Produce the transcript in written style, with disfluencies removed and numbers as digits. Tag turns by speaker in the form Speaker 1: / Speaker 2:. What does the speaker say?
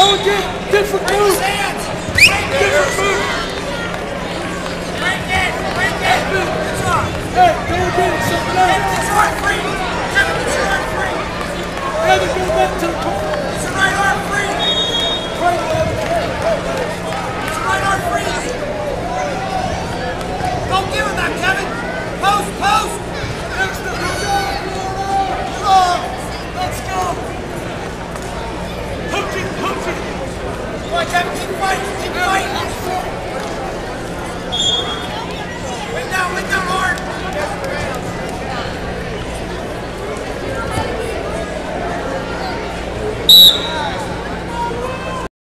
Speaker 1: Go again. Different move. Different move. Hey, go again. Something else.
Speaker 2: It's arm free. Kevin, it's your arm free.
Speaker 1: Evan, go back to the corner.
Speaker 2: It's your right arm free.
Speaker 1: Right, Evan.
Speaker 2: It's your right arm free. Don't give him that, Kevin. Post, post.
Speaker 1: Extra.
Speaker 2: Come on. Let's go.
Speaker 1: Hook it, hook it.
Speaker 2: Come on, Kevin, keep fighting.